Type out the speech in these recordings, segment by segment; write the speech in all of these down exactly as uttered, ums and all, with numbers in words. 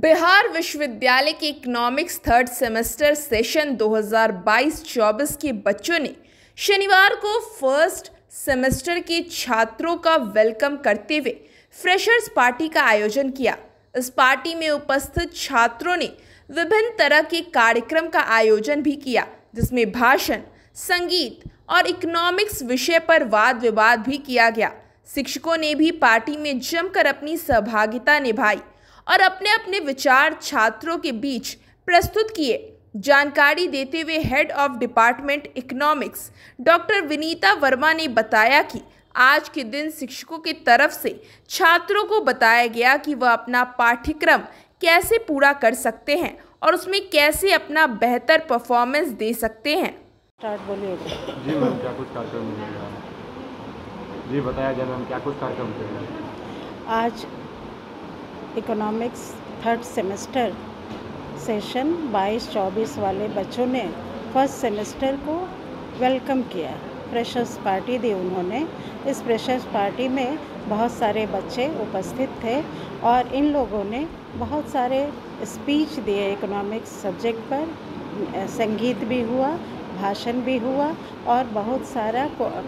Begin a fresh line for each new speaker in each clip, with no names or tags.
बिहार विश्वविद्यालय के economics third semester session दो हज़ार बाईस चौबीस के बच्चों ने शनिवार को फर्स्ट सेमेस्टर के छात्रों का वेलकम करते हुए फ्रेशर्स पार्टी का आयोजन किया। इस पार्टी में उपस्थित छात्रों ने विभिन्न तरह के कार्यक्रम का आयोजन भी किया, जिसमें भाषण, संगीत और इकोनॉमिक्स विषय पर वाद विवाद भी किया गया। शिक्षकों ने भी पार्टी में जमकर अपनी सहभागिता निभाई और अपने अपने विचार छात्रों के बीच प्रस्तुत किए। जानकारी देते हुए head of department economics doctor Vinita Verma ने बताया कि आज के दिन शिक्षकों की तरफ से छात्रों को बताया गया कि वह अपना पाठ्यक्रम कैसे पूरा कर सकते हैं और उसमें कैसे अपना बेहतर परफॉर्मेंस दे सकते हैं।
स्टार्ट बोलिए।
जी मैम, क्या कुछ कार्यक्रम मिलेगा? जी बताया जाए मैम, क्या कुछ कार्यक्रम मिलेगा?
आज इकोनॉमिक्स थर्ड सेमेस्टर सेशन बाईस चौबीस वाले बच्चों ने फर्स्ट सेमेस्टर को वेलकम किया। फ्रेशर्स पार्टी दी उन्होंने। इस फ्रेशर्स पार्टी में बहुत सारे बच्चे उपस्थित थे और इन लोगों ने बहुत सारे स्पीच दिए इकोनॉमिक्स सब्जेक्ट पर। संगीत भी हुआ, भाषण भी हुआ और बहुत सारा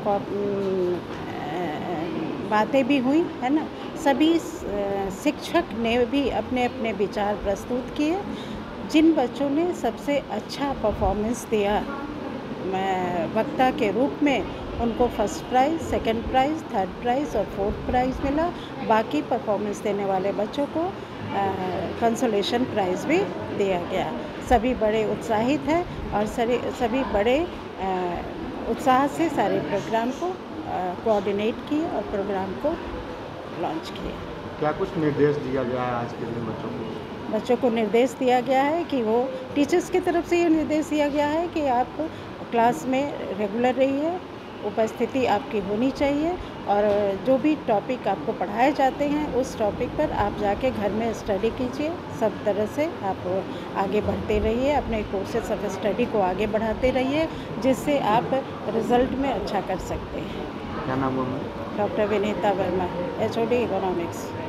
बातें भी हुई, है ना। सभी शिक्षक ने भी अपने अपने विचार प्रस्तुत किए। जिन बच्चों ने सबसे अच्छा परफॉर्मेंस दिया वक्ता के रूप में, उनको first prize, second prize, third prize और फोर्थ प्राइज़ मिला। बाकी परफॉर्मेंस देने वाले बच्चों को कंसोलेशन प्राइज़ भी दिया गया। सभी बड़े उत्साहित हैं और सभी सभी बड़े आ, उत्साह से सारे प्रोग्राम को कोऑर्डिनेट किए और प्रोग्राम को लॉन्च किए।
क्या कुछ निर्देश दिया गया है आज के दिन बच्चों को?
बच्चों को निर्देश दिया गया है कि वो टीचर्स की तरफ से ये निर्देश दिया गया है कि आप क्लास में रेगुलर रहिए, उपस्थिति आपकी होनी चाहिए और जो भी टॉपिक आपको पढ़ाए जाते हैं उस टॉपिक पर आप जाके घर में स्टडी कीजिए। सब तरह से आप आगे बढ़ते रहिए, अपने कोर्सेज ऑफ स्टडी को आगे बढ़ाते रहिए, जिससे आप रिज़ल्ट में अच्छा कर सकते हैं।
क्या नाम है?
Doctor Vinita Verma, H O D economics.